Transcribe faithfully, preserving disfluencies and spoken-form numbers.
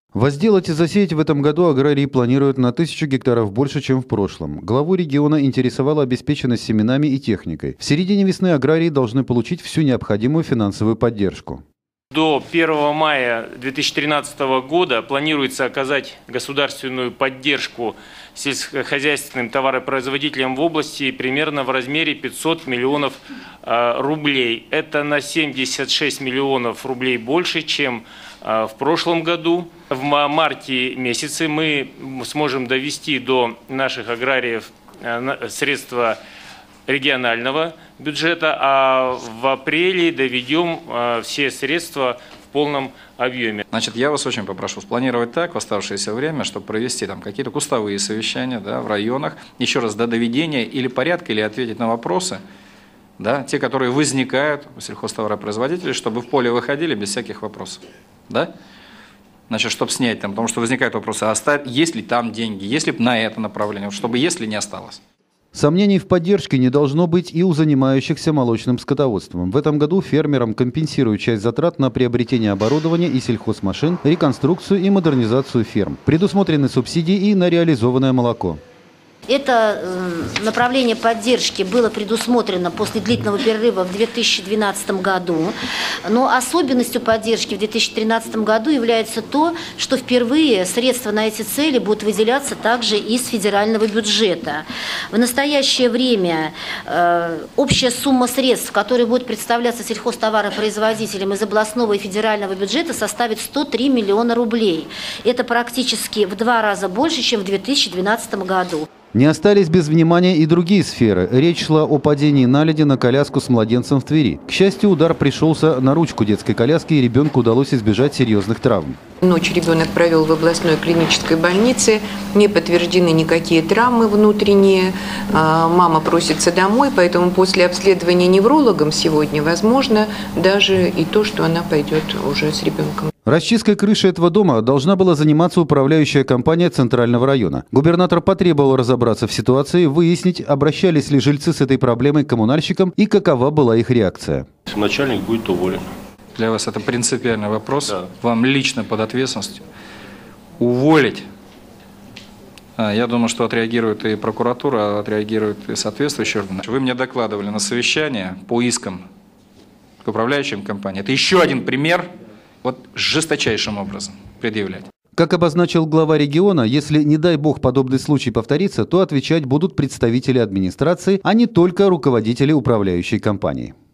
Возделать и засеять в этом году аграрии планируют на тысячу гектаров больше, чем в прошлом. Главу региона интересовала обеспеченность семенами и техникой. В середине весны аграрии должны получить всю необходимую финансовую поддержку. До первого мая две тысячи тринадцатого года планируется оказать государственную поддержку сельскохозяйственным товаропроизводителям в области примерно в размере пятьсот миллионов рублей. Это на семьдесят шесть миллионов рублей больше, чем в прошлом году. В марте месяце мы сможем довести до наших аграриев средства регионального бюджета, а в апреле доведем все средства в полном объеме. Значит, я вас очень попрошу спланировать так в оставшееся время, чтобы провести там какие-то кустовые совещания, да, в районах, еще раз до доведения или порядка, или ответить на вопросы, да, те, которые возникают у сельхозтоваропроизводителей, чтобы в поле выходили без всяких вопросов. Да? Значит, чтобы снять там, потому что возникают вопросы, а есть ли там деньги, есть ли на это направление, чтобы если не осталось. Сомнений в поддержке не должно быть и у занимающихся молочным скотоводством. В этом году фермерам компенсируют часть затрат на приобретение оборудования и сельхозмашин, реконструкцию и модернизацию ферм. Предусмотрены субсидии и на реализованное молоко. Это направление поддержки было предусмотрено после длительного перерыва в две тысячи двенадцатом году. Но особенностью поддержки в две тысячи тринадцатом году является то, что впервые средства на эти цели будут выделяться также из федерального бюджета. В настоящее время э, общая сумма средств, которые будут представляться сельхозтоваропроизводителям из областного и федерального бюджета, составит сто три миллиона рублей. Это практически в два раза больше, чем в две тысячи двенадцатом году. Не остались без внимания и другие сферы. Речь шла о падении наледи на коляску с младенцем в Твери. К счастью, удар пришелся на ручку детской коляски, и ребенку удалось избежать серьезных травм. Ночь ребенок провел в областной клинической больнице. Не подтверждены никакие травмы внутренние. Мама просится домой, поэтому после обследования неврологом сегодня возможно даже и то, что она пойдет уже с ребенком. Расчисткой крыши этого дома должна была заниматься управляющая компания Центрального района. Губернатор потребовал разобраться в ситуации, выяснить, обращались ли жильцы с этой проблемой к коммунальщикам и какова была их реакция. Начальник будет уволен. Для вас это принципиальный вопрос. Да. Вам лично под ответственностью уволить. А, я думаю, что отреагирует и прокуратура, отреагирует и соответствующие органы. Вы мне докладывали на совещании по искам к управляющим компаниям. Это еще один пример. Вот жесточайшим образом предъявлять. Как обозначил глава региона, если, не дай бог, подобный случай повторится, то отвечать будут представители администрации, а не только руководители управляющей компании.